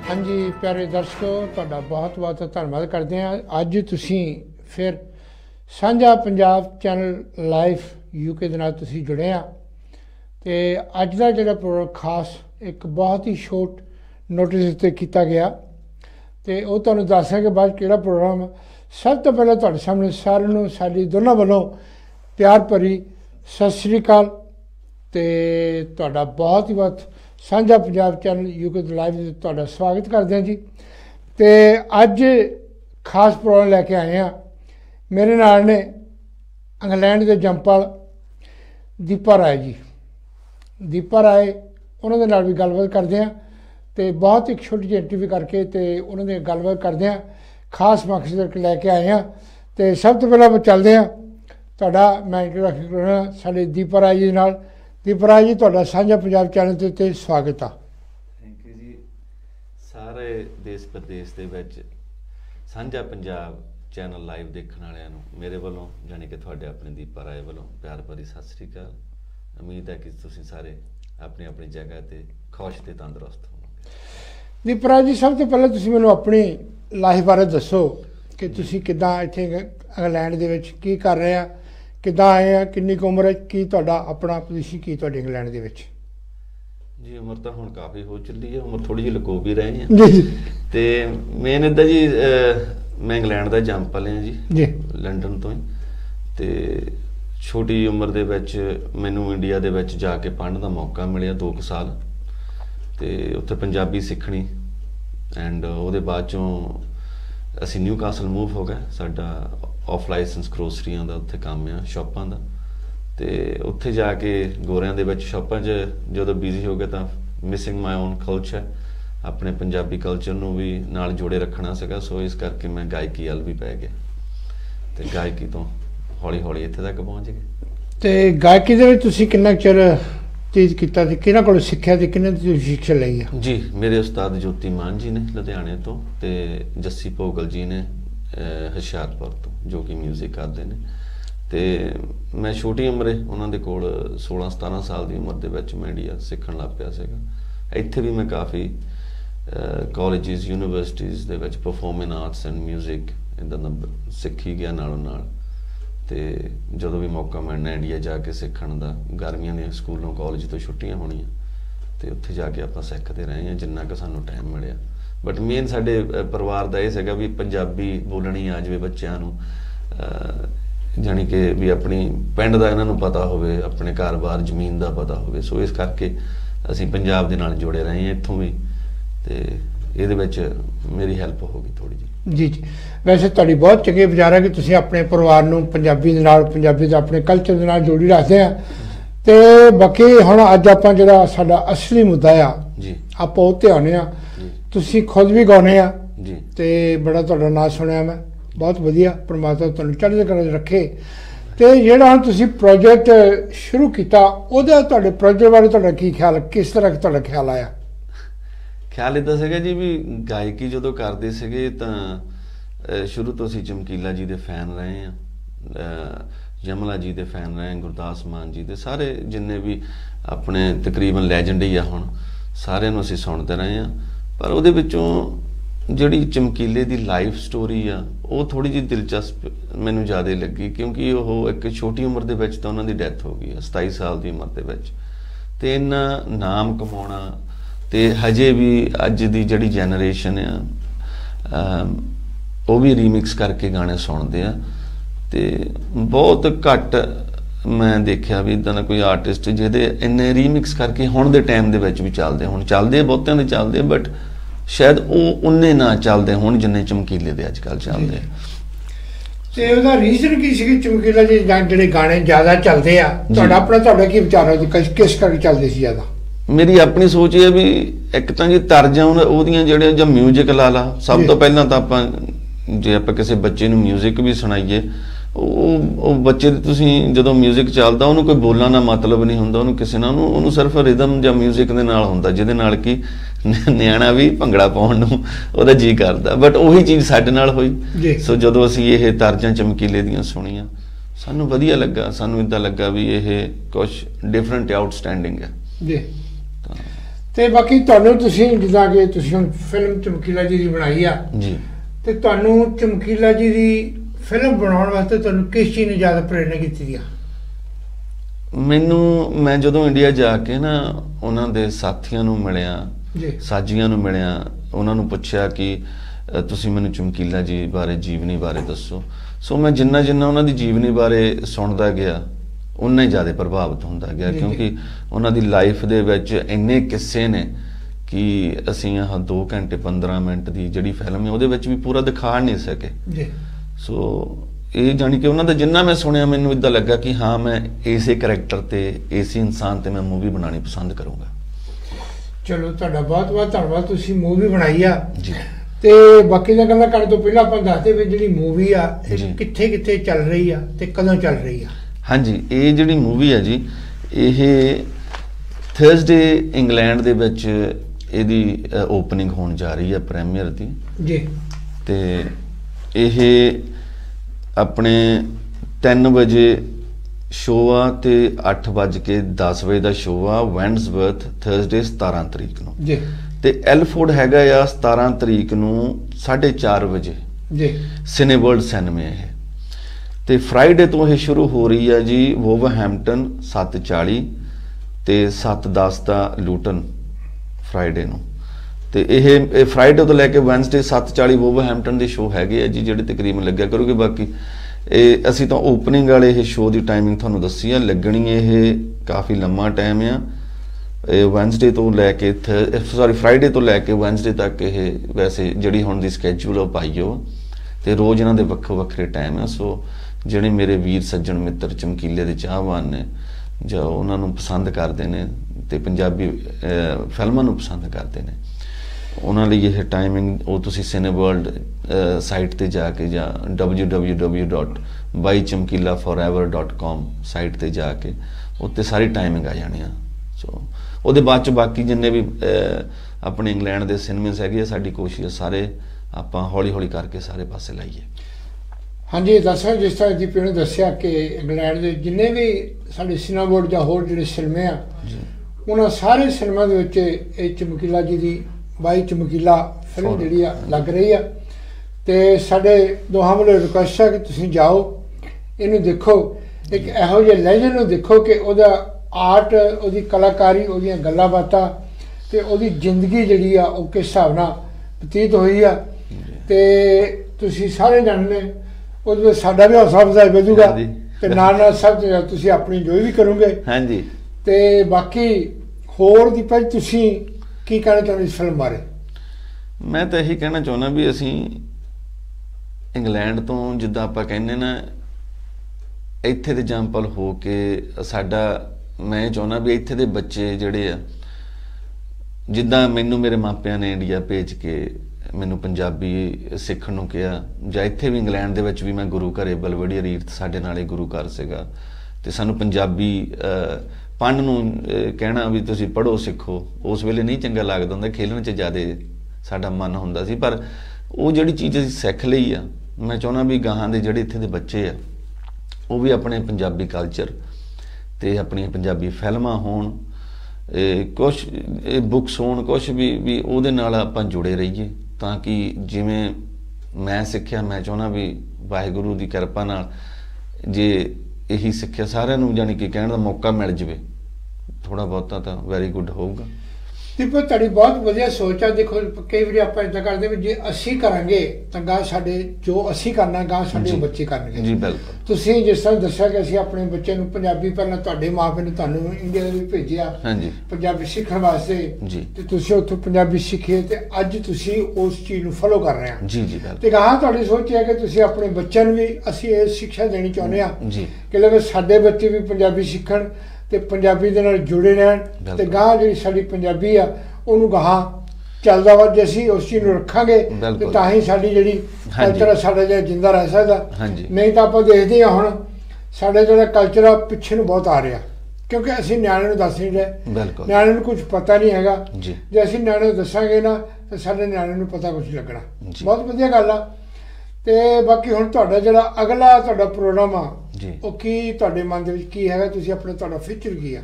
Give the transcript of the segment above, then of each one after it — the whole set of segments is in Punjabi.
हाँ जी प्यारे दर्शकों, तुहाडा बहुत बहुत धन्यवाद करते हैं। अज तुसी फिर साझा पंजाब चैनल लाइव यूके दे नाल तुसी जुड़े आ ते अज दा जिहड़ा प्रोग्राम खास एक बहुत ही शॉर्ट नोटिस उत्ते कीता गया ते वो तुहानूं दस्सां कि बाद किहड़ा प्रोग्राम। सब तो पहले तुहाडे सामने सारिਆਂ ਨੂੰ साडी दोनों वालों प्यार भरी सत श्री अकाल ते तुहाडा बहुत ही बहुत साझा पंजाब चैनल यूके लाइव तुहाडा स्वागत करते हैं जी। तो अज खास प्रोग्राम लैके आए हैं। मेरे नाल ने इंग्लैंड के जंपाल दीपा राय जी। दीपा राय उन्होंने नाल भी गलबात करते हैं तो बहुत एक छोटी जी इंटरव्यू करके तो उन्होंने गलबात करते हैं। खास मकसद लैके आए हैं तो सब तो पहले चलते हैं तुहाडा मैं इंट्रोडक्शन करना साडे दीपा राय जी नाल। दीपा राय जी तुहाडा साझा पंजाब चैनल के उत्ते स्वागत आ। थैंक यू जी। सारे देश प्रदेश के विच साझा पंजाब चैनल लाइव देखने वालियां नूं मेरे वालों जाने कि तुहाडे अपने दीपा राय वालों प्यार भरी सत श्री अकाल। उम्मीद है कि तुसीं सारे अपनी अपनी जगह ते खुश ते तंदुरुस्त होवोगे। दीपा राय जी सब तो पहले तुसीं मैनूं अपनी लाइफ बारे दसो कि तुसीं किद्दां इत्थे इंग्लैंड दे विच की कर रहे आ, किद्दां आए आ, किन्नी कुछ उम्र है, की तुहाडा अपना पोजीशन की तुहाडे इंग्लैंड दे विच? जी उम्र तो हुण काफ़ी हो चुकी है, उम्र थोड़ी जी लुको भी रहे हैं जी। तो मेन इदा जी मैं इंग्लैंड का जंपल हैं जी लंडन तो ही। तो छोटी उम्र दे विच मैनू इंडिया दे विच जाके पढ़ने का मौका मिलिया 2 साल तो उत्थे पंजाबी सीखनी एंड उहदे बाद चों असी न्यू कासल मूव हो गए। साडा ऑफ लाइसेंस ग्रोसरियां का उत्थे काम आ शॉपां दा ते उत्थे जाके गोरियां दे विच शॉपां च जदों बिजी हो गए तो मिसिंग माई ओन कल्चर अपने पंजाबी कल्चर नूं भी नाल जोड़े रखना सीगा। सो इस करके मैं गायकी अल भी पै गया ते गायकी तो हौली हौली इत्थे तक पहुँच गए। ते गायकी दे विच तुसीं किन्ना चिर चीज़ किया ते किहनां कोलों सिੱਖਿਆ ते किन्ने दी शिक्षा लई है? जी मेरे उस्ताद ज्योति मान जी ने लुधियाने तो ते जस्सी भोगल जी ने हुशियारपुर तो जो कि म्यूजिक करते हैं। तो मैं छोटी उम्रे उन्होंने कोल 16-17 साल की उम्र के मैं इंडिया सीखण लग पिया सीगा। इत्थे भी मैं काफ़ी कॉलेजिस यूनिवर्सिटीज़ दे विच परफॉर्मिंग आर्ट्स एंड म्यूजिक इदां सीखी गया नालों नाल। तो जो भी मौका मिलना इंडिया जाके सीखण दा गर्मियों ने स्कूलों कॉलेज तो छुट्टियां होनियां तो उत्थे जाके आपां सीखते रहे हैं जिन्ना कि सानूं टाइम मिलिया। बट मेन साडे परिवार दा इह सीगा भी पंजाबी बोलनी आ जाए बच्चों नूं, जानी कि भी अपनी पिंड दा इन्हां नूं पता होवे, अपने घर बार जमीन दा पता होवे। सो इस करके असीं पंजाब दे नाल जुड़े रहे हैं इत्थों भी ते इहदे विच मेरी हैल्प हो गई थोड़ी जी। जी जी वैसे तुहाडी बहुत चंगी विचार है कि तुसीं अपने परिवार नूं पंजाबी दे नाल पंजाबी दे अपने कल्चर दे नाल जोड़ी रखदे आ। ते बाकी हुण अज आपां जिहड़ा साडा असली मुद्दा आ जी आपां उह ते आउने आ। तुसीं खुद भी गाउने आ जी ते बड़ा तुहाडा नाम सुनिया मैं, बहुत वधिया, परमात्मा तुहानूं चढ़दी कला च रखे। ते जिहड़ा हुण तुसीं प्रोजेक्ट शुरू कीता ओहदा तुहाडे प्रोजेक्ट बारे तुहाडा की ख्याल, किस तरह तुहाडा ख्याल आया? ख्याल इदा सीगा जी भी गायकी जो करते सीगे तां शुरू तो असीं चमकीला जी दे फैन रहे हैं, यमला जी दे फैन रहे हैं, गुरदास मान जी दे सारे जिन्ने भी अपने तकरीबन लैजेंड ही आ हुण सारिਆਂ ਨੂੰ ਅਸੀਂ सुनते रहे हैं। पर ਉਹਦੇ ਵਿੱਚੋਂ ਜਿਹੜੀ चमकीले ਦੀ लाइफ स्टोरी आ ਉਹ थोड़ी जी दिलचस्प मैनूं ज़्यादा लगी क्योंकि ਉਹ एक छोटी उम्र ਦੇ ਵਿੱਚ ਤਾਂ ਉਹਨਾਂ ਦੀ ਡੈਥ ਹੋ ਗਈ 27 ਸਾਲ ਦੀ ਉਮਰ ਦੇ ਵਿੱਚ ਤੇ ਇੰਨਾ ਨਾਮ ਕਮਾਉਣਾ ਤੇ ਹਜੇ ਵੀ ਅੱਜ ਦੀ ਜਿਹੜੀ ਜਨਰੇਸ਼ਨ ਆ ਉਹ ਵੀ ਰੀਮਿਕਸ ਕਰਕੇ ਗਾਣੇ ਸੁਣਦੇ ਆ ਤੇ ਬਹੁਤ ਘੱਟ ਮੈਂ ਦੇਖਿਆ ਵੀ ਇਦਾਂ ਦਾ ਕੋਈ ਆਰਟਿਸਟ ਜਿਹਦੇ ਇੰਨੇ ਰੀਮਿਕਸ ਕਰਕੇ ਹੁਣ ਦੇ ਟਾਈਮ ਦੇ ਵਿੱਚ ਵੀ ਚੱਲਦੇ, ਹੁਣ ਚੱਲਦੇ ਬਹੁਤਿਆਂ ਦੇ ਚੱਲਦੇ ਬਟ ਸ਼ਾਇਦ ਉਹ ਉਨੇ ਨਾ ਚੱਲਦੇ ਹੁਣ ਜਿੰਨੇ ਚਮਕੀਲੇ ਦੇ ਅੱਜ ਕੱਲ੍ਹ ਚੱਲਦੇ ਆ। ਤੇ ਉਹਦਾ ਰੀਜ਼ਨ ਕੀ ਸੀ ਕਿ ਚਮਕੀਲਾ ਜੀ ਜਿਹੜੇ ਗਾਣੇ ਜ਼ਿਆਦਾ ਚੱਲਦੇ ਆ? ਤੁਹਾਡਾ ਕੀ ਵਿਚਾਰ ਹੈ ਕਿਸ ਕਰਕੇ ਚੱਲਦੇ ਸੀ ਜ਼ਿਆਦਾ? मेरी अपनी सोच है भी एक तो जी तर्जां ਉਹਦੀਆਂ ਜਿਹੜੀਆਂ ਜਾਂ म्यूजिक ला ला सब तो पहला तो ਆਪਾਂ जे ਆਪਾਂ ਕਿਸੇ ਬੱਚੇ ਨੂੰ म्यूजिक भी सुनाइए ਉਹ ਬੱਚੇ ਦੀ ਤੁਸੀਂ ਜਦੋਂ म्यूजिक ਚੱਲਦਾ ਉਹਨੂੰ ਕੋਈ ਬੋਲਣ ਦਾ ਮਤਲਬ ਨਹੀਂ ਹੁੰਦਾ, ਉਹਨੂੰ ਕਿਸੇ ਨਾਲ ਉਹਨੂੰ ਸਿਰਫ ਰਿਦਮ ਜਾਂ म्यूजिक ਦੇ ਨਾਲ ਹੁੰਦਾ ਜਿਹਦੇ ਨਾਲ ਕਿ ਨਿਆਣਾ ਵੀ ਭੰਗੜਾ ਪਾਉਣ ਨੂੰ ਉਹਦਾ ਜੀ ਕਰਦਾ। ਬਟ ਉਹੀ ਚੀਜ਼ ਸਾਡੇ ਨਾਲ ਹੋਈ। ਸੋ ਜਦੋਂ ਅਸੀਂ ਇਹ ਤਰਜਾਂ ਚਮਕੀਲੇ ਦੀਆਂ ਸੁਣੀਆਂ ਸਾਨੂੰ ਵਧੀਆ ਲੱਗਾ, ਸਾਨੂੰ ਇਦਾਂ ਲੱਗਾ ਵੀ ਇਹ ਕੁਝ ਡਿਫਰੈਂਟ ਆਊਟਸਟੈਂਡਿੰਗ ਹੈ। ਜੀ ਤੇ ਬਾਕੀ ਤੁਹਾਨੂੰ ਤੁਸੀਂ ਜਿੱਦਾਂ ਕਿ ਤੁਸੀਂ ਹੁਣ ਫਿਲਮ ਚਮਕੀਲਾ ਜੀ ਦੀ ਬਣਾਈ ਆ ਜੀ, ਤੇ ਤੁਹਾਨੂੰ ਚਮਕੀਲਾ ਜੀ ਦੀ ਫਿਲਮ ਬਣਾਉਣ ਵਾਸਤੇ ਤੁਹਾਨੂੰ ਕਿਸ ਚੀਜ਼ ਨੇ ਜ਼ਿਆਦਾ ਪ੍ਰੇਰਨਾ ਕੀਤੀ ਦੀ ਆ? ਮੈਂ ਜਦੋਂ ਇੰਡੀਆ ਜਾ ਕੇ ਨਾ ਉਹਨਾਂ ਦੇ ਸਾਥੀਆਂ ਨੂੰ ਮਿਲਿਆ ਜੀ, ਸਾਜੀਆਂ ਨੂੰ ਮਿਲਿਆ, ਉਹਨਾਂ ਨੂੰ ਪੁੱਛਿਆ ਕਿ ਤੁਸੀਂ ਮੈਨੂੰ ਚਮਕੀਲਾ ਜੀ ਬਾਰੇ, ਜੀਵਨੀ ਬਾਰੇ ਦੱਸੋ। ਸੋ ਮੈਂ ਜਿੰਨਾ ਉਹਨਾਂ ਦੀ ਜੀਵਨੀ ਬਾਰੇ ਸੁਣਦਾ ਗਿਆ ਉਨਾ ਹੀ ਜ਼ਿਆਦਾ ਪ੍ਰਭਾਵਿਤ ਹੁੰਦਾ ਗਿਆ, ਕਿਉਂਕਿ ਉਹਨਾਂ ਦੀ ਲਾਈਫ ਦੇ ਵਿੱਚ ਇੰਨੇ ਕਿੱਸੇ ਨੇ ਕਿ ਅਸੀਂ ਆਹ 2 ਘੰਟੇ 15 ਮਿੰਟ ਦੀ ਜਿਹੜੀ ਫਿਲਮ ਹੈ ਉਹਦੇ ਵਿੱਚ ਵੀ ਪੂਰਾ ਦਿਖਾ ਨਹੀਂ ਸਕੇ ਜੀ। ਸੋ ਇਹ ਜਾਣੀ ਕਿ ਉਹਨਾਂ ਦਾ ਜਿੰਨਾ ਮੈਂ ਸੁਣਿਆ ਮੈਨੂੰ ਇੱਦਾਂ ਲੱਗਾ ਕਿ ਹਾਂ ਮੈਂ ਇਸੇ ਕਰੈਕਟਰ ਤੇ, ਇਸੇ ਇਨਸਾਨ ਤੇ ਮੈਂ ਮੂਵੀ ਬਣਾਉਣੀ ਪਸੰਦ ਕਰੂੰਗਾ। ਚਲੋ ਤੁਹਾਡਾ ਬਹੁਤ ਬਹੁਤ ਧੰਨਵਾਦ, ਤੁਸੀਂ ਮੂਵੀ ਬਣਾਈ ਆ ਜੀ। ਤੇ ਬਾਕੀ ਦੀਆਂ ਗੱਲਾਂ ਕਰਨ ਤੋਂ ਪਹਿਲਾਂ ਆਪਾਂ ਦੱਸਦੇ ਵੀ ਜਿਹੜੀ ਮੂਵੀ ਆ ਇਹ ਕਿੱਥੇ ਕਿੱਥੇ ਚੱਲ ਰਹੀ ਆ ਤੇ ਕਦੋਂ ਚੱਲ ਰਹੀ ਆ? ਹਾਂਜੀ, ਇਹ ਜਿਹੜੀ ਮੂਵੀ ਹੈ ਜੀ, ਇਹ ਥਰਸਡੇ ਇੰਗਲੈਂਡ ਦੇ ਵਿੱਚ ਇਹਦੀ ਓਪਨਿੰਗ ਹੋਣ ਜਾ ਰਹੀ ਹੈ, ਪ੍ਰੀਮੀਅਰ ਦੀ ਜੀ। ਤੇ ਇਹ ਆਪਣੇ 3 ਵਜੇ ਸ਼ੋਅ ਆ ਤੇ 8:10 ਵਜੇ ਦਾ ਸ਼ੋਅ ਆ, ਵੈਂਡਸਵਰਥ, ਥਰਸਡੇ 17 ਤਰੀਕ ਨੂੰ ਜੀ। ਤੇ ਐਲਫੋਰਡ ਹੈਗਾ ਆ 17 ਤਰੀਕ ਨੂੰ 4:30 ਵਜੇ ਜੀ, ਸਿਨੇਵਰਲਡ ਸਿਨੇਮੇ। ਇਹ ਤੇ ਫਰਾਈਡੇ ਤੋਂ ਇਹ ਸ਼ੁਰੂ ਹੋ ਰਹੀ ਹੈ ਜੀ ਵੋਵਰਹੈਂਪਟਨ 7:40 ਤੇ 7:10 ਦਾ ਲੂਟਨ ਫਰਾਈਡੇ ਨੂੰ। ਤੇ ਇਹ ਫਰਾਈਡੇ ਤੋਂ ਲੈ ਕੇ ਵੈਨਸਡੇ 7:40 ਵੋਵਰਹੈਂਪਟਨ ਦੇ ਸ਼ੋਅ ਹੈਗੇ ਆ ਜੀ, ਜਿਹੜੇ ਤਕਰੀਬਨ ਲੱਗਿਆ ਕਰੂਗੇ। ਬਾਕੀ ਇਹ ਅਸੀਂ ਤਾਂ ਓਪਨਿੰਗ ਵਾਲੇ ਇਹ ਸ਼ੋਅ ਦੀ ਟਾਈਮਿੰਗ ਤੁਹਾਨੂੰ ਦੱਸੀ ਆ, ਲੱਗਣੀ ਇਹ ਕਾਫੀ ਲੰਮਾ ਟਾਈਮ ਆ। ਇਹ ਵੈਨਸਡੇ ਤੋਂ ਲੈ ਕੇ ਫਰਾਈਡੇ ਤੋਂ ਲੈ ਕੇ ਵੈਨਸਡੇ ਤੱਕ ਇਹ ਵੈਸੇ ਜਿਹੜੀ ਹੁਣ ਦੀ ਸਕੈਜੂਲ ਉਹ ਪਾਈਓ, ਤੇ ਰੋਜ਼ ਇਹਨਾਂ ਦੇ ਵੱਖੋ ਵੱਖਰੇ ਟਾਈਮ ਆ। ਸੋ ਜਿਹੜੇ ਮੇਰੇ ਵੀਰ ਸੱਜਣ ਮਿੱਤਰ ਚਮਕੀਲੇ ਦੇ ਚਾਹਵਾਨ ਨੇ ਜਾਂ ਉਹਨਾਂ ਨੂੰ ਪਸੰਦ ਕਰਦੇ ਨੇ ਤੇ ਪੰਜਾਬੀ ਫਿਲਮਾਂ ਨੂੰ ਪਸੰਦ ਕਰਦੇ ਨੇ, ਉਹਨਾਂ ਲਈ ਇਹ ਟਾਈਮਿੰਗ ਉਹ ਤੁਸੀਂ ਸਿਨੇਵਰਲਡ ਸਾਈਟ ਤੇ ਜਾ ਕੇ ਜਾਂ www.bychamkilaforever.com ਸਾਈਟ ਤੇ ਜਾ ਕੇ ਉੱਤੇ ਸਾਰੀ ਟਾਈਮਿੰਗ ਆ ਜਾਣੀ ਆ। ਸੋ ਉਹਦੇ ਬਾਅਦ ਚ ਬਾਕੀ ਜਿੰਨੇ ਵੀ ਆਪਣੇ ਇੰਗਲੈਂਡ ਦੇ ਸਿਨੇਮੇ ਹੈਗੇ ਆ, ਸਾਡੀ ਕੋਸ਼ਿਸ਼ ਸਾਰੇ ਆਪਾਂ ਹੌਲੀ ਹੌਲੀ ਕਰਕੇ ਸਾਰੇ ਪਾਸੇ ਲਾਈਏ। ਹਾਂਜੀ, ਦੱਸਾਂ ਜਿਸ ਤਰ੍ਹਾਂ ਦੀਪੀ ਨੇ ਦੱਸਿਆ ਕਿ ਇੰਗਲੈਂਡ ਦੇ ਜਿੰਨੇ ਵੀ ਸਾਡੇ ਸਿਨੇਮਾ ਜਾਂ ਹੋਰ ਜਿਹੜੇ ਸਿਨੇਮੇ ਆ, ਉਹਨਾਂ ਸਾਰੇ ਸਿਨੇਮਾ ਦੇ ਵਿੱਚ ਇਹ ਚਮਕੀਲਾ ਜੀ ਦੀ ਬਾਈ ਚਮਕੀਲਾ ਫਿਲਮ ਜਿਹੜੀ ਆ ਲੱਗ ਰਹੀ ਆ। ਤੇ ਸਾਡੇ ਦੋਹਾਂ ਵੱਲੋਂ ਰਿਕੁਐਸਟ ਹੈ ਕਿ ਤੁਸੀਂ ਜਾਓ, ਇਹਨੂੰ ਦੇਖੋ, ਇੱਕ ਇਹੋ ਜਿਹੇ ਲੈਜੈਂਡ ਨੂੰ ਦੇਖੋ ਕਿ ਉਹਦਾ ਆਰਟ, ਉਹਦੀ ਕਲਾਕਾਰੀ, ਉਹਦੀਆਂ ਗੱਲਾਂ ਬਾਤਾਂ ਤੇ ਉਹਦੀ ਜ਼ਿੰਦਗੀ ਜਿਹੜੀ ਆ ਉਹ ਕਿਸ ਹਿਸਾਬ ਨਾਲ ਬਤੀਤ ਹੋਈ ਆ। ਤੇ ਤੁਸੀਂ ਸਾਰੇ ਜਾਣਦੇ ਉਹਦੇ ਵਿੱਚ ਸਾਡਾ ਵੀ ਹੌਸਲਾ ਅਫਜ਼ਾਈ ਵਧੂਗਾ ਤੇ ਨਾਲ ਸਭ ਤੁਸੀਂ ਆਪਣੀ ਇੰਜੋਏ ਵੀ ਕਰੋਗੇ। ਹਾਂਜੀ। ਤੇ ਬਾਕੀ ਹੋਰ ਦੀ ਭਾਈ ਤੁਸੀਂ ਕੀ ਕਹਿਣਾ ਚਾਹੁੰਦੇ ਇਸ ਫਿਲਮ ਬਾਰੇ? ਮੈਂ ਤਾਂ ਇਹੀ ਕਹਿਣਾ ਚਾਹੁੰਦਾ ਵੀ ਅਸੀਂ ਇੰਗਲੈਂਡ ਤੋਂ ਜਿੱਦਾਂ ਆਪਾਂ ਕਹਿੰਦੇ ਨਾ ਇੱਥੇ ਦੇ ਜੰਪਲ ਹੋ ਕੇ ਸਾਡਾ, ਮੈਂ ਚਾਹੁੰਦਾ ਵੀ ਇੱਥੇ ਦੇ ਬੱਚੇ ਜਿਹੜੇ ਆ, ਜਿੱਦਾਂ ਮੈਨੂੰ ਮੇਰੇ ਮਾਪਿਆਂ ਨੇ ਇੰਡੀਆ ਭੇਜ ਕੇ ਮੈਨੂੰ ਪੰਜਾਬੀ ਸਿੱਖਣ ਨੂੰ ਕਿਹਾ, ਜਾਂ ਇੱਥੇ ਵੀ ਇੰਗਲੈਂਡ ਦੇ ਵਿੱਚ ਵੀ ਮੈਂ ਗੁਰੂ ਘਰੇ ਬਲਵੜੀਆ ਰੀਤ ਸਾਡੇ ਨਾਲ ਹੀ ਗੁਰੂ ਘਰ ਸੀਗਾ, ਤੇ ਸਾਨੂੰ ਪੰਜਾਬੀ ਪੜ੍ਹਨ ਨੂੰ ਕਹਿਣਾ ਵੀ ਤੁਸੀਂ ਪੜ੍ਹੋ ਸਿੱਖੋ, ਉਸ ਵੇਲੇ ਨਹੀਂ ਚੰਗਾ ਲੱਗਦਾ ਹੁੰਦਾ, ਖੇਲਣ 'ਚ ਜ਼ਿਆਦਾ ਸਾਡਾ ਮਨ ਹੁੰਦਾ ਸੀ। ਪਰ ਉਹ ਜਿਹੜੀ ਚੀਜ਼ ਅਸੀਂ ਸਿੱਖ ਲਈ ਆ, ਮੈਂ ਚਾਹੁੰਦਾ ਵੀ ਗਾਹਾਂ ਦੇ ਜਿਹੜੇ ਇੱਥੇ ਦੇ ਬੱਚੇ ਆ ਉਹ ਵੀ ਆਪਣੇ ਪੰਜਾਬੀ ਕਲਚਰ ਤੇ ਆਪਣੀਆਂ ਪੰਜਾਬੀ ਫਿਲਮਾਂ ਹੋਣ, ਕੁਛ ਬੁੱਕਸ ਹੋਣ, ਕੁਛ ਵੀ ਉਹਦੇ ਨਾਲ ਆਪਾਂ ਜੁੜੇ ਰਹੀਏ, ਤਾਂ ਕਿ ਜਿਵੇਂ ਮੈਂ ਸਿੱਖਿਆ, ਮੈਂ ਚਾਹੁੰਦਾ ਵੀ ਵਾਹਿਗੁਰੂ ਦੀ ਕਿਰਪਾ ਨਾਲ ਜੇ ਇਹੀ ਸਿੱਖਿਆ ਸਾਰਿਆਂ ਨੂੰ ਜਾਣੀ ਕਿ ਕਹਿਣ ਦਾ ਮੌਕਾ ਮਿਲ ਜਾਵੇ ਥੋੜਾ ਬਹੁਤਾ ਤਾਂ ਵੈਰੀ ਗੁੱਡ ਹੋਊਗਾ। ਦੀਪਕ, ਤੁਹਾਡੀ ਬਹੁਤ ਵਧੀਆ ਸੋਚ ਆ। ਦੇਖੋ ਕਈ ਵਾਰੀ ਆਪਾਂ ਇੱਦਾਂ ਕਰਦੇ ਵੀ ਜੇ ਅਸੀਂ ਕਰਾਂਗੇ ਤਾਂ ਗਾਂ ਸਾਡੇ ਜੋ ਅਸੀਂ ਕਰਨਾ ਗਾਂ ਸਾਡੇ ਬੱਚੇ ਕਰਨਗੇ। ਜੀ ਬਿਲਕੁਲ। ਤੁਸੀਂ ਜਿਸ ਤਰ੍ਹਾਂ ਦੱਸਿਆ ਕਿ ਅਸੀਂ ਆਪਣੇ ਬੱਚੇ ਨੂੰ ਪੰਜਾਬੀ, ਪਹਿਲਾਂ ਤੁਹਾਡੇ ਮਾਪੇ ਨੇ ਤੁਹਾਨੂੰ ਇੰਡੀਆ ਦੇ ਵਿੱਚ ਭੇਜਿਆ ਪੰਜਾਬੀ ਸਿੱਖਣ ਵਾਸਤੇ, ਤੇ ਤੁਸੀਂ ਉੱਥੋਂ ਪੰਜਾਬੀ ਸਿੱਖੀ ਤੇ ਅੱਜ ਤੁਸੀਂ ਉਸ ਚੀਜ਼ ਨੂੰ ਫੋਲੋ ਕਰ ਰਹੇ ਹੋ। ਜੀ ਜੀ ਬਿਲਕੁਲ। ਤੇ ਗਾਂ ਤੁਹਾਡੀ ਸੋਚ ਹੈ ਕਿ ਤੁਸੀਂ ਆਪਣੇ ਬੱਚਿਆਂ ਨੂੰ ਵੀ ਅਸੀਂ ਇਹ ਸਿੱਖਿਆ ਦੇਣੀ ਚਾਹੁੰਦੇ ਹਾਂ ਕਿ ਲੈ ਸਾਡੇ ਬੱਚੇ ਵੀ ਪੰਜਾਬੀ ਸਿੱਖਣ ਤੇ ਪੰਜਾਬੀ ਦੇ ਨਾਲ ਜੁੜੇ ਰਹਿਣ, ਤੇ ਗਾਂ ਜਿਹੜੀ ਸਾਡੀ ਪੰਜਾਬੀ ਆ ਉਹਨੂੰ ਗਾਹਾਂ ਚੱਲਦਾ ਵਾ। ਜੇ ਅਸੀਂ ਉਸ ਚੀਜ਼ ਨੂੰ ਰੱਖਾਂਗੇ ਤੇ ਤਾਂ ਹੀ ਸਾਡੀ ਜਿਹੜੀ ਕਲਚਰ ਸਾਡਾ ਜਿਹੜਾ ਜਿੰਦਾ ਰਹਿ ਸਕਦਾ, ਨਹੀਂ ਤਾਂ ਆਪਾਂ ਦੇਖਦੇ ਹਾਂ ਹੁਣ ਸਾਡਾ ਜਿਹੜਾ ਕਲਚਰ ਆ ਪਿੱਛੇ ਨੂੰ ਬਹੁਤ ਆ ਰਿਹਾ, ਕਿਉਂਕਿ ਅਸੀਂ ਨਿਆਣਿਆਂ ਨੂੰ ਦੱਸ ਨਹੀਂ ਰਹੇ, ਨਿਆਣਿਆਂ ਨੂੰ ਕੁਝ ਪਤਾ ਨਹੀਂ ਹੈਗਾ। ਜੇ ਅਸੀਂ ਨਿਆਣਿਆਂ ਨੂੰ ਦੱਸਾਂਗੇ ਨਾ ਤਾਂ ਸਾਡੇ ਨਿਆਣਿਆਂ ਨੂੰ ਪਤਾ ਕੁਝ ਲੱਗਣਾ। ਬਹੁਤ ਵਧੀਆ ਗੱਲ ਆ। ਤੇ ਬਾਕੀ ਹੁਣ ਤੁਹਾਡਾ ਜਿਹੜਾ ਅਗਲਾ ਤੁਹਾਡਾ ਪ੍ਰੋਗਰਾਮ ਆ ਉਹ ਕੀ ਤੁਹਾਡੇ ਮਨ ਦੇ ਵਿੱਚ ਕੀ ਹੈਗਾ? ਤੁਸੀਂ ਆਪਣਾ ਤੁਹਾਡਾ ਫਿਊਚਰ ਕੀ ਆ?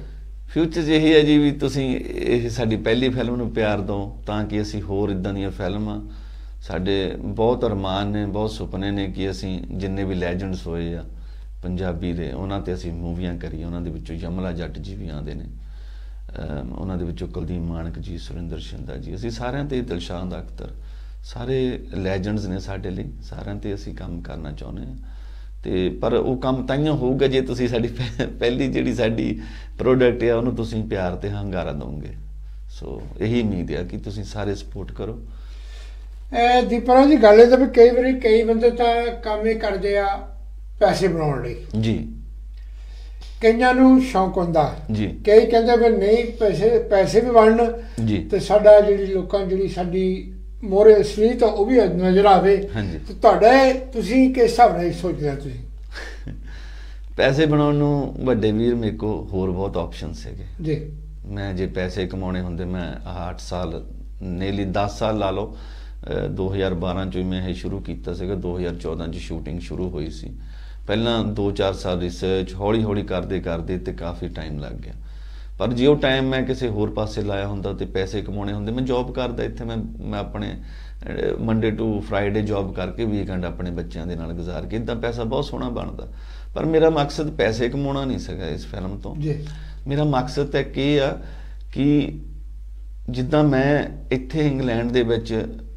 ਫਿਊਚਰ 'ਚ ਇਹੀ ਹੈ ਜੀ ਵੀ ਤੁਸੀਂ ਇਹ ਸਾਡੀ ਪਹਿਲੀ ਫਿਲਮ ਨੂੰ ਪਿਆਰ ਦਿਓ ਤਾਂ ਕਿ ਅਸੀਂ ਹੋਰ ਇੱਦਾਂ ਦੀਆਂ ਫਿਲਮਾਂ, ਸਾਡੇ ਬਹੁਤ ਅਰਮਾਨ ਨੇ, ਬਹੁਤ ਸੁਪਨੇ ਨੇ ਕਿ ਅਸੀਂ ਜਿੰਨੇ ਵੀ ਲੈਜੈਂਡਸ ਹੋਏ ਆ ਪੰਜਾਬੀ ਦੇ ਉਹਨਾਂ 'ਤੇ ਅਸੀਂ ਮੂਵੀਆਂ ਕਰੀਏ। ਉਹਨਾਂ ਦੇ ਵਿੱਚੋਂ ਯਮਲਾ ਜੱਟ ਜੀ ਵੀ ਆਉਂਦੇ ਨੇ, ਉਹਨਾਂ ਦੇ ਵਿੱਚੋਂ ਕੁਲਦੀਪ ਮਾਣਕ ਜੀ, ਸੁਰਿੰਦਰ ਸ਼ਿੰਦਾ ਜੀ, ਅਸੀਂ ਸਾਰਿਆਂ 'ਤੇ, ਦਿਲਸ਼ਾਦ ਅਖਤਰ, ਸਾਰੇ ਲੈਜੈਂਡਸ ਨੇ ਸਾਡੇ ਲਈ, ਸਾਰਿਆਂ 'ਤੇ ਅਸੀਂ ਕੰਮ ਕਰਨਾ ਚਾਹੁੰਦੇ ਹਾਂ। ਤੇ ਪਰ ਉਹ ਕੰਮ ਤਾਂਹੀਓ ਹੋਊਗਾ ਜੇ ਤੁਸੀਂ ਸਾਡੀ ਪਹਿਲੀ ਜਿਹੜੀ ਸਾਡੀ ਪ੍ਰੋਡਕਟ ਆ ਉਹਨੂੰ ਤੁਸੀਂ ਪਿਆਰ ਤੇ ਹੰਗਾਰਾ ਦਿਓਗੇ। ਸੋ ਇਹੀ ਉਮੀਦ ਆ ਕਿ ਤੁਸੀਂ ਸਾਰੇ ਸਪੋਰਟ ਕਰੋ। ਦੀਪਾ ਜੀ ਗੱਲ ਇਹ ਤਾਂ ਵੀ ਕਈ ਵਾਰੀ ਕਈ ਬੰਦੇ ਤਾਂ ਕੰਮ ਇਹ ਕਰਦੇ ਆ ਪੈਸੇ ਬਣਾਉਣ ਲਈ ਜੀ, ਕਈਆਂ ਨੂੰ ਸ਼ੌਂਕ ਹੁੰਦਾ ਜੀ, ਕਈ ਕਹਿੰਦੇ ਵੀ ਨਹੀਂ ਪੈਸੇ ਵੀ ਬਣਨ ਜੀ ਤੇ ਸਾਡਾ ਜਿਹੜੀ ਲੋਕਾਂ ਜਿਹੜੀ ਸਾਡੀ ਮੋਰੇ ਅਸਲੀਅਤ ਉਹ ਵੀ ਨਜ਼ਰ ਆਵੇ। ਤੇ ਤੁਹਾਡਾ ਤੁਸੀਂ ਕਿਸ ਹਿਸਾਬ ਨਾਲ ਸੋਚਦੇ ਹੋ? ਤੁਸੀਂ ਪੈਸੇ ਬਣਾਉਣ ਨੂੰ ਵੱਡੇ ਵੀਰ ਮੇਰੇ ਕੋਲ ਹੋਰ ਬਹੁਤ ਆਪਸ਼ਨ ਸੀਗੇ ਜੀ। ਮੈਂ ਜੇ ਪੈਸੇ ਕਮਾਉਣੇ ਹੁੰਦੇ ਮੈਂ 8 ਸਾਲ ਨੇਲੀ 10 ਸਾਲ ਲਾ ਲਓ, 2012 'ਚ ਮੈਂ ਇਹ ਸ਼ੁਰੂ ਕੀਤਾ ਸੀਗਾ, 2014 'ਚ ਸ਼ੂਟਿੰਗ ਸ਼ੁਰੂ ਹੋਈ ਸੀ। ਪਹਿਲਾਂ 2-4 ਸਾਲ ਰਿਸਰਚ ਹੌਲੀ ਹੌਲੀ ਕਰਦੇ ਕਰਦੇ ਤੇ ਕਾਫੀ ਟਾਈਮ ਲੱਗ ਗਿਆ। ਪਰ ਜੇ ਉਹ ਟਾਈਮ ਮੈਂ ਕਿਸੇ ਹੋਰ ਪਾਸੇ ਲਾਇਆ ਹੁੰਦਾ ਤੇ ਪੈਸੇ ਕਮਾਉਣੇ ਹੁੰਦੇ, ਮੈਂ ਜੌਬ ਕਰਦਾ ਇੱਥੇ, ਮੈਂ ਆਪਣੇ ਮੰਡੇ ਟੂ ਫਰਾਈਡੇ ਜੌਬ ਕਰਕੇ ਵੀਕਐਂਡ ਆਪਣੇ ਬੱਚਿਆਂ ਦੇ ਨਾਲ ਗੁਜ਼ਾਰ ਕੇ ਇੱਦਾਂ ਪੈਸਾ ਬਹੁਤ ਸੋਹਣਾ ਬਣਦਾ। ਪਰ ਮੇਰਾ ਮਕਸਦ ਪੈਸੇ ਕਮਾਉਣਾ ਨਹੀਂ ਸੀਗਾ ਇਸ ਫਿਲਮ ਤੋਂ। ਮੇਰਾ ਮਕਸਦ ਤਾਂ ਇਹ ਆ ਕਿ ਜਿੱਦਾਂ ਮੈਂ ਇੱਥੇ ਇੰਗਲੈਂਡ ਦੇ ਵਿੱਚ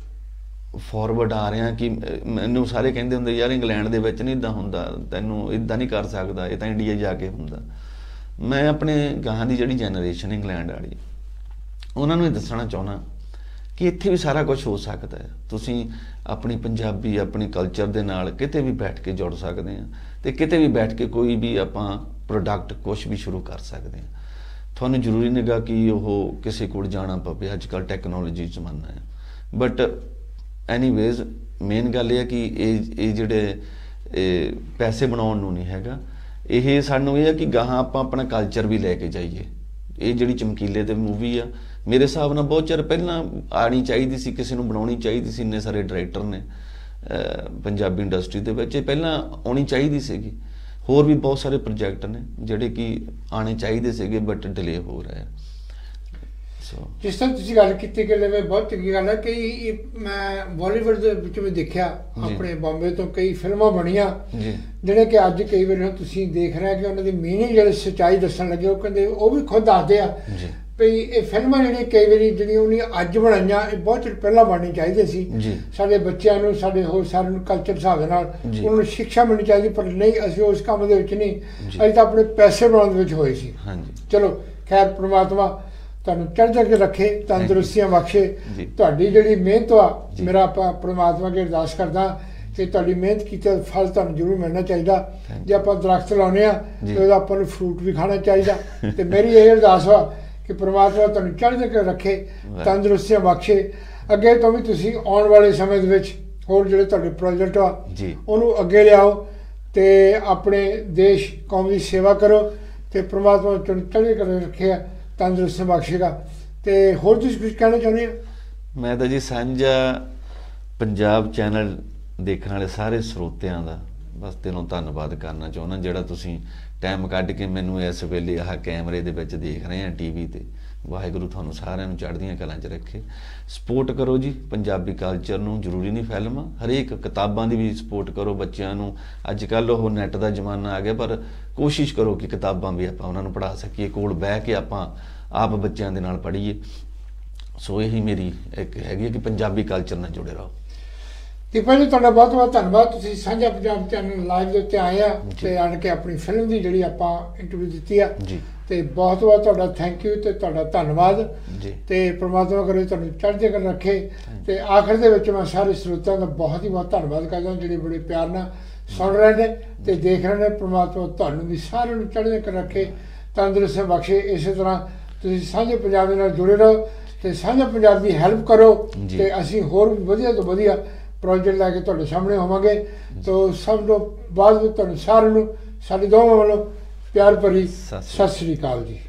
ਫਾਰਵਰਡ ਆ ਰਿਹਾ ਕਿ ਮੈਨੂੰ ਸਾਰੇ ਕਹਿੰਦੇ ਹੁੰਦੇ ਯਾਰ ਇੰਗਲੈਂਡ ਦੇ ਵਿੱਚ ਨਹੀਂ ਇੱਦਾਂ ਹੁੰਦਾ, ਤੈਨੂੰ ਇੱਦਾਂ ਨਹੀਂ ਕਰ ਸਕਦਾ, ਇਹ ਤਾਂ ਇੰਡੀਆ ਜਾ ਕੇ ਹੁੰਦਾ। ਮੈਂ ਆਪਣੇ ਗਾਹਾਂ ਦੀ ਜਿਹੜੀ ਜਨਰੇਸ਼ਨ ਇੰਗਲੈਂਡ ਵਾਲੀ ਉਹਨਾਂ ਨੂੰ ਇਹ ਦੱਸਣਾ ਚਾਹੁੰਦਾ ਕਿ ਇੱਥੇ ਵੀ ਸਾਰਾ ਕੁਝ ਹੋ ਸਕਦਾ ਹੈ। ਤੁਸੀਂ ਆਪਣੀ ਪੰਜਾਬੀ ਆਪਣੀ ਕਲਚਰ ਦੇ ਨਾਲ ਕਿਤੇ ਵੀ ਬੈਠ ਕੇ ਜੁੜ ਸਕਦੇ ਆ ਤੇ ਕਿਤੇ ਵੀ ਬੈਠ ਕੇ ਕੋਈ ਵੀ ਆਪਾਂ ਪ੍ਰੋਡਕਟ ਕੁਛ ਵੀ ਸ਼ੁਰੂ ਕਰ ਸਕਦੇ ਆ। ਤੁਹਾਨੂੰ ਜ਼ਰੂਰੀ ਨਹੀਂ ਗਾ ਕਿ ਉਹ ਕਿਸੇ ਕੋਲ ਜਾਣਾ ਪਵੇ, ਅੱਜ ਕੱਲ੍ਹ ਟੈਕਨੋਲੋਜੀ ਜ਼ਮਾਨਾ ਹੈ। ਬਟ ਐਨੀਵੇਜ਼ ਮੇਨ ਗੱਲ ਇਹ ਹੈ ਕਿ ਇਹ ਜਿਹੜੇ ਪੈਸੇ ਬਣਾਉਣ ਨੂੰ ਨਹੀਂ ਹੈਗਾ, ਇਹ ਸਾਨੂੰ ਇਹ ਹੈ ਕਿ ਗਾਹਾਂ ਆਪਾਂ ਆਪਣਾ ਕਲਚਰ ਵੀ ਲੈ ਕੇ ਜਾਈਏ। ਇਹ ਜਿਹੜੀ ਚਮਕੀਲੇ ਤੇ ਮੂਵੀ ਆ ਮੇਰੇ ਹਿਸਾਬ ਨਾਲ ਬਹੁਤ ਚਿਰ ਪਹਿਲਾਂ ਆਉਣੀ ਚਾਹੀਦੀ ਸੀ, ਕਿਸੇ ਨੂੰ ਬਣਾਉਣੀ ਚਾਹੀਦੀ ਸੀ। ਇੰਨੇ ਸਾਰੇ ਡਾਇਰੈਕਟਰ ਨੇ ਪੰਜਾਬੀ ਇੰਡਸਟਰੀ ਦੇ ਵਿੱਚ, ਇਹ ਪਹਿਲਾਂ ਆਉਣੀ ਚਾਹੀਦੀ ਸੀਗੀ। ਹੋਰ ਵੀ ਬਹੁਤ ਸਾਰੇ ਪ੍ਰੋਜੈਕਟ ਨੇ ਜਿਹੜੇ ਕਿ ਆਉਣੇ ਚਾਹੀਦੇ ਸੀਗੇ ਬਟ ਡਿਲੇ ਹੋ ਰਹੇ ਆ। ਜਿਸ ਤਰ੍ਹਾਂ ਤੁਸੀਂ ਗੱਲ ਕੀਤੀ ਕਿ ਬਹੁਤ ਚੰਗੀ ਗੱਲ ਹੈ ਕਿ ਮੈਂ ਬਾਲੀਵੁੱਡ ਦੇ ਵਿੱਚ ਵੀ ਦੇਖਿਆ, ਆਪਣੇ ਬੰਬੇ ਤੋਂ ਕਈ ਫਿਲਮਾਂ ਬਣੀਆਂ ਜਿਹੜੇ ਕਿ ਅੱਜ ਕਈ ਵਾਰ ਤੁਸੀਂ ਦੇਖ ਰਹੇ ਕਿ ਉਹਨਾਂ ਦੀ ਮੀਨਿੰਗ ਜਿਹੜੇ ਸੱਚਾਈ ਦੱਸਣ ਲੱਗੇ, ਉਹ ਕਹਿੰਦੇ ਉਹ ਵੀ ਖੁਦ ਦੱਸਦੇ ਆ ਵੀ ਇਹ ਫਿਲਮਾਂ ਜਿਹੜੀਆਂ ਕਈ ਵਾਰੀ ਜਿਹੜੀਆਂ ਉਹਨੇ ਅੱਜ ਬਣਾਈਆਂ ਇਹ ਬਹੁਤ ਚਿਰ ਪਹਿਲਾਂ ਬਣਨੀ ਚਾਹੀਦੀ ਸੀ। ਸਾਡੇ ਬੱਚਿਆਂ ਨੂੰ, ਸਾਡੇ ਹੋਰ ਸਾਰਿਆਂ ਨੂੰ ਕਲਚਰ ਹਿਸਾਬ ਦੇ ਨਾਲ ਉਹਨਾਂ ਨੂੰ ਸਿੱਖਿਆ ਮਿਲਣੀ ਚਾਹੀਦੀ, ਪਰ ਨਹੀਂ, ਅਸੀਂ ਉਸ ਕੰਮ ਦੇ ਵਿੱਚ ਨਹੀਂ, ਅਸੀਂ ਤਾਂ ਆਪਣੇ ਪੈਸੇ ਬਣਾਉਣ ਦੇ ਵਿੱਚ ਹੋਏ ਸੀ। ਚਲੋ ਖੈਰ, ਪ੍ਰਮਾਤਮਾ ਤੁਹਾਨੂੰ ਚੜ੍ਹ ਕੇ ਰੱਖੇ, ਤੰਦਰੁਸਤੀਆਂ ਬਖਸ਼ੇ। ਤੁਹਾਡੀ ਜਿਹੜੀ ਮਿਹਨਤ ਆ, ਮੇਰਾ ਪ੍ਰਮਾਤਮਾ ਅੱਗੇ ਅਰਦਾਸ ਕਰਦਾ ਕਿ ਤੁਹਾਡੀ ਮਿਹਨਤ ਕੀਤਾ ਫਲ ਤੁਹਾਨੂੰ ਜ਼ਰੂਰ ਮਿਲਣਾ ਚਾਹੀਦਾ। ਜੇ ਆਪਾਂ ਦਰਖਤ ਲਾਉਂਦੇ ਆ ਤੇ ਉਹਦਾ ਆਪਾਂ ਨੂੰ ਫਰੂਟ ਵੀ ਖਾਣਾ ਚਾਹੀਦਾ। ਤੇ ਮੇਰੀ ਇਹ ਅਰਦਾਸ ਵਾ ਕਿ ਪ੍ਰਮਾਤਮਾ ਤੁਹਾਨੂੰ ਚੜ੍ਹ ਕੇ ਰੱਖੇ, ਤੰਦਰੁਸਤੀਆਂ ਬਖਸ਼ੇ। ਅੱਗੇ ਤੋਂ ਵੀ ਤੁਸੀਂ ਆਉਣ ਵਾਲੇ ਸਮੇਂ ਦੇ ਵਿੱਚ ਹੋਰ ਜਿਹੜੇ ਤੁਹਾਡੇ ਪ੍ਰੋਜੈਕਟ ਆ ਉਹਨੂੰ ਅੱਗੇ ਲਿਆਓ ਤੇ ਆਪਣੇ ਦੇਸ਼ ਕੌਮ ਦੀ ਸੇਵਾ ਕਰੋ ਤੇ ਪ੍ਰਮਾਤਮਾ ਤੁਹਾਨੂੰ ਚੜ੍ਹ ਕੇ ਰੱਖੇ, ਤੰਦਰੁਸਤੀ ਬਖਸ਼ੇਗਾ। ਤੇ ਹੋਰ ਤੁਸੀਂ ਕੁਝ ਕਹਿਣਾ ਚਾਹੁੰਦੇ ਹੋ? ਮੈਂ ਤਾਂ ਜੀ ਸਾਂਝਾ ਪੰਜਾਬ ਚੈਨਲ ਦੇਖਣ ਵਾਲੇ ਸਾਰੇ ਸਰੋਤਿਆਂ ਦਾ ਬਸ ਦਿਲੋਂ ਧੰਨਵਾਦ ਕਰਨਾ ਚਾਹੁੰਦਾ, ਜਿਹੜਾ ਤੁਸੀਂ ਟਾਈਮ ਕੱਢ ਕੇ ਮੈਨੂੰ ਇਸ ਵੇਲੇ ਆਹ ਕੈਮਰੇ ਦੇ ਵਿੱਚ ਦੇਖ ਰਹੇ ਆ TV ਤੇ। ਵਾਹਿਗੁਰੂ ਤੁਹਾਨੂੰ ਸਾਰਿਆਂ ਨੂੰ ਚੜ੍ਹਦੀਆਂ ਕਲਾਂ 'ਚ ਰੱਖੇ। ਸਪੋਰਟ ਕਰੋ ਜੀ ਪੰਜਾਬੀ ਕਲਚਰ ਨੂੰ, ਜ਼ਰੂਰੀ ਨਹੀਂ ਫਿਲਮਾਂ, ਹਰੇਕ ਕਿਤਾਬਾਂ ਦੀ ਵੀ ਸਪੋਰਟ ਕਰੋ। ਬੱਚਿਆਂ ਨੂੰ ਅੱਜ ਕੱਲ੍ਹ ਉਹ ਨੈੱਟ ਦਾ ਜ਼ਮਾਨਾ ਆ ਗਿਆ, ਪਰ ਕੋਸ਼ਿਸ਼ ਕਰੋ ਕਿ ਕਿਤਾਬਾਂ ਵੀ ਆਪਾਂ ਉਹਨਾਂ ਨੂੰ ਪੜ੍ਹਾ ਸਕੀਏ, ਕੋਲ ਬਹਿ ਕੇ ਆਪਾਂ ਆਪ ਬੱਚਿਆਂ ਦੇ ਨਾਲ ਪੜ੍ਹੀਏ। ਸੋ ਇਹੀ ਮੇਰੀ ਇੱਕ ਹੈਗੀ ਹੈ ਕਿ ਪੰਜਾਬੀ ਕਲਚਰ ਨਾਲ ਜੁੜੇ ਰਹੋ। ਦੀਪਾ ਜੀ, ਤੁਹਾਡਾ ਬਹੁਤ ਬਹੁਤ ਧੰਨਵਾਦ। ਤੁਸੀਂ ਸਾਂਝਾ ਪੰਜਾਬ ਚੈਨਲ ਲਾਈਵ ਦੇ ਉੱਤੇ ਆਏ ਆ ਤੇ ਆਣ ਕੇ ਆਪਣੀ ਫਿਲਮ ਦੀ ਜਿਹੜੀ ਆਪਾਂ ਇੰਟਰਵਿਊ ਦਿੱਤੀ ਆ ਤੇ ਬਹੁਤ ਬਹੁਤ ਤੁਹਾਡਾ ਥੈਂਕ ਯੂ ਤੇ ਤੁਹਾਡਾ ਧੰਨਵਾਦ। ਤੇ ਪ੍ਰਮਾਤਮਾ ਕਰੇ ਤੁਹਾਨੂੰ ਚੜ੍ਹਦੀ ਕਲਾ ਰੱਖੇ। ਤੇ ਆਖਰ ਦੇ ਵਿੱਚ ਮੈਂ ਸਾਰੇ ਸਰੋਤਿਆਂ ਦਾ ਬਹੁਤ ਹੀ ਬਹੁਤ ਧੰਨਵਾਦ ਕਰਦਾ ਜਿਹੜੇ ਬੜੇ ਪਿਆਰ ਨਾਲ ਸੁਣ ਰਹੇ ਨੇ ਤੇ ਦੇਖ ਰਹੇ ਨੇ। ਪ੍ਰਮਾਤਮਾ ਤੁਹਾਨੂੰ ਵੀ ਸਾਰਿਆਂ ਨੂੰ ਚੜ੍ਹਦੀ ਕਲਾ ਰੱਖੇ, ਤੰਦਰੁਸਤੀ ਬਖਸ਼ੇ। ਇਸੇ ਤਰ੍ਹਾਂ ਤੁਸੀਂ ਸਾਂਝੇ ਪੰਜਾਬ ਦੇ ਨਾਲ ਜੁੜੇ ਰਹੋ ਤੇ ਸਾਂਝਾ ਪੰਜਾਬ ਦੀ ਹੈਲਪ ਕਰੋ ਤੇ ਅਸੀਂ ਹੋਰ ਵੀ ਵਧੀਆ ਤੋਂ ਵਧੀਆ ਪ੍ਰੋਜੈਕਟ ਲੈ ਕੇ ਤੁਹਾਡੇ ਸਾਹਮਣੇ ਹੋਵਾਂਗੇ। ਤਾਂ ਸਭ ਤੋਂ ਬਾਅਦ ਵਿੱਚ ਤੁਹਾਨੂੰ ਸਾਰਿਆਂ ਨੂੰ ਸਾਡੀ ਦੋਵਾਂ ਵੱਲੋਂ ਪਿਆਰ ਭਰੀ ਸਤਿ ਸ੍ਰੀ ਅਕਾਲ ਜੀ।